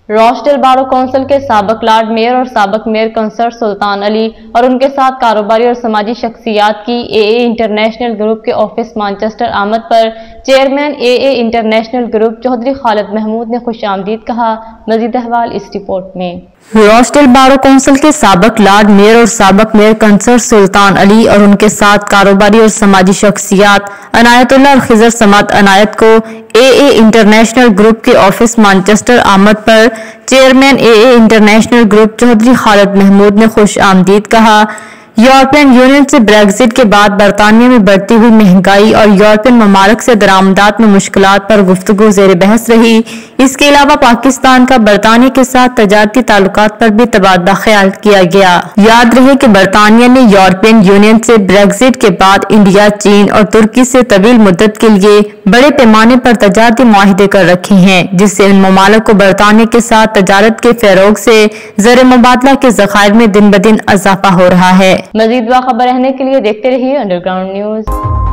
روشڈیل بارو کونسل کے سابق لارڈ میئر اور سابق میئر کنسرٹ سلطان علی اور ان کے ساتھ کاروباری اور سماجی شخصیات کی اے اے انٹرنیشنل گروپ کے آفس مانچسٹر آمد پر chairman A A International Group Chaudhry Khalid Mahmood نے خوش آمدید کہا۔ مزید احوال اس رپورٹ میں۔ روشڈیل بارو کونسل کے سابق لارڈ میئر اور سابق میئر کنسرٹ سلطان علی اور ان کے ساتھ کاروباری اور سماجی شخصیات عنایت اللہ اور خضر سماعت عنایت کو اے اے انٹرنیشنل گروپ کے آفس مانچسٹر آمد پر chairman A A International Group Chaudhry Khalid Mahmood نے خوش آمدید کہا۔ یورپین یونین سے بریگزٹ کے بعد برطانیہ میں بڑھتی ہوئی مہنگائی اور یورپین ممالک سے درآمدات میں مشکلات پر گفتگو زیر بحث رہی۔ اس کے علاوہ پاکستان کا برطانیہ کے ساتھ تجارتی تعلقات پر بھی تبادلہ خیال کیا گیا۔ یاد رہے کہ برطانیہ نے یورپین یونین سے بریگزٹ کے بعد انڈیا، چین اور ترکی سے طویل مدت کے لیے بڑے پیمانے پر تجارتی معاہدے کر رکھے ہیں، جس سے ان ممالک کو برطانیہ کے ساتھ تجارت کے فروغ سے زر مبادلہ کے ذخائر میں دن بدن اضافہ ہو رہا ہے۔ مزید باخبر رہنے کے لیے دیکھتے رہیے انڈر گراؤنڈ نیوز۔